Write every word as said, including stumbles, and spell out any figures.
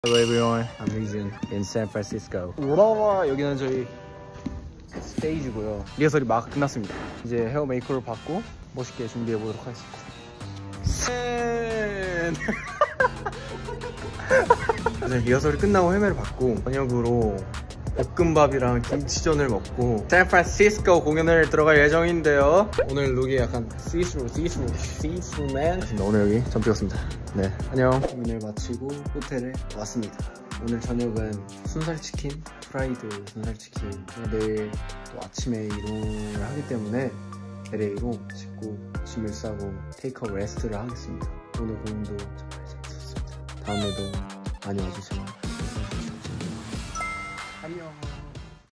Hello everyone, I'm Reason in San Francisco. 우라와 여기는 저희 스테이지고요. 리허설이 막 끝났습니다. 이제 헤어 메이크업을 받고 멋있게 준비해 보도록 하겠습니다. 이제 리허설이 끝나고 헤매를 받고 저녁으로 볶음밥이랑 김치전을 먹고 샌프란시스코 공연을 들어갈 예정인데요. 오늘 룩이 약간 시스루 시스루 시스루맨. 오늘 여기 전 비었습니다. 네, 안녕. 공연을 마치고 호텔에 왔습니다. 오늘 저녁은 순살치킨, 프라이드 순살치킨. 내일 또 아침에 이동을 하기 때문에 엘에이로 씻고 짐을 싸고 테이크아웃 레스트를 하겠습니다. 오늘 공연도 정말 재밌었습니다. 다음에도 많이 와주세요.